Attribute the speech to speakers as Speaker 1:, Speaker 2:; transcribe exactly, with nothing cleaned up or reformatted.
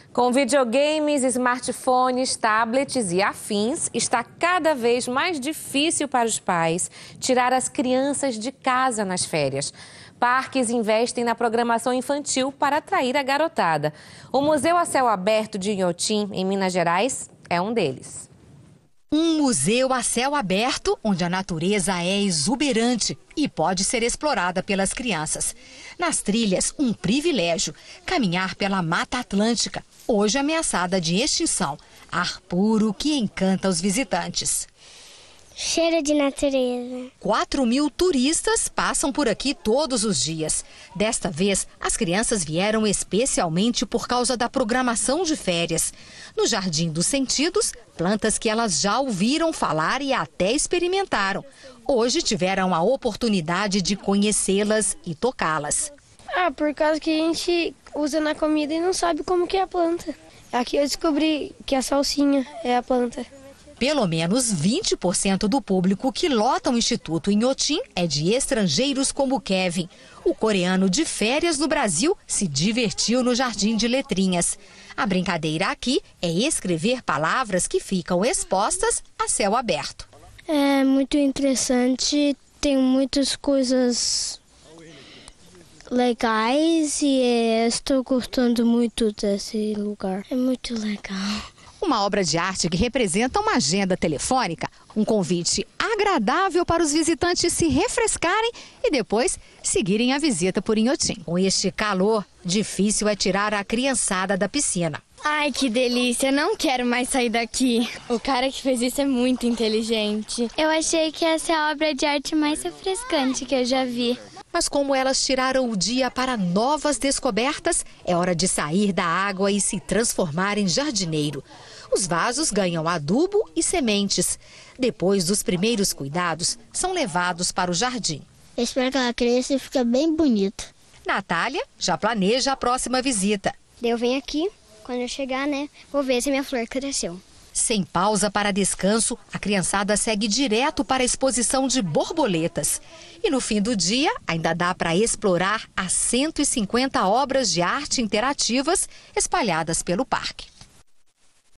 Speaker 1: Com videogames, smartphones, tablets e afins, está cada vez mais difícil para os pais tirar as crianças de casa nas férias. Parques investem na programação infantil para atrair a garotada. O Museu a Céu Aberto de Inhotim, em Minas Gerais, é um deles.
Speaker 2: Um museu a céu aberto, onde a natureza é exuberante e pode ser explorada pelas crianças. Nas trilhas, um privilégio, caminhar pela Mata Atlântica, hoje ameaçada de extinção. Ar puro que encanta os visitantes.
Speaker 3: Cheiro de natureza.
Speaker 2: Quatro mil turistas passam por aqui todos os dias. Desta vez, as crianças vieram especialmente por causa da programação de férias. No Jardim dos Sentidos, plantas que elas já ouviram falar e até experimentaram. Hoje tiveram a oportunidade de conhecê-las e tocá-las.
Speaker 3: Ah, por causa que a gente usa na comida e não sabe como que é a planta. Aqui eu descobri que a salsinha é a planta.
Speaker 2: Pelo menos vinte por cento do público que lota o Instituto Inhotim é de estrangeiros como Kevin. O coreano de férias no Brasil se divertiu no Jardim de Letrinhas. A brincadeira aqui é escrever palavras que ficam expostas a céu aberto.
Speaker 3: É muito interessante, tem muitas coisas legais e é, estou gostando muito desse lugar. É muito legal.
Speaker 2: Uma obra de arte que representa uma agenda telefônica, um convite agradável para os visitantes se refrescarem e depois seguirem a visita por Inhotim. Com este calor, difícil é tirar a criançada da piscina.
Speaker 4: Ai, que delícia, não quero mais sair daqui. O cara que fez isso é muito inteligente.
Speaker 5: Eu achei que essa é a obra de arte mais refrescante que eu já vi.
Speaker 2: Mas como elas tiraram o dia para novas descobertas, é hora de sair da água e se transformar em jardineiro. Os vasos ganham adubo e sementes. Depois dos primeiros cuidados, são levados para o jardim.
Speaker 3: Eu espero que ela cresça e fique bem bonita.
Speaker 2: Natália já planeja a próxima visita.
Speaker 3: Eu venho aqui, quando eu chegar, né, vou ver se minha flor cresceu.
Speaker 2: Sem pausa para descanso, a criançada segue direto para a exposição de borboletas. E no fim do dia, ainda dá para explorar as cento e cinquenta obras de arte interativas espalhadas pelo parque.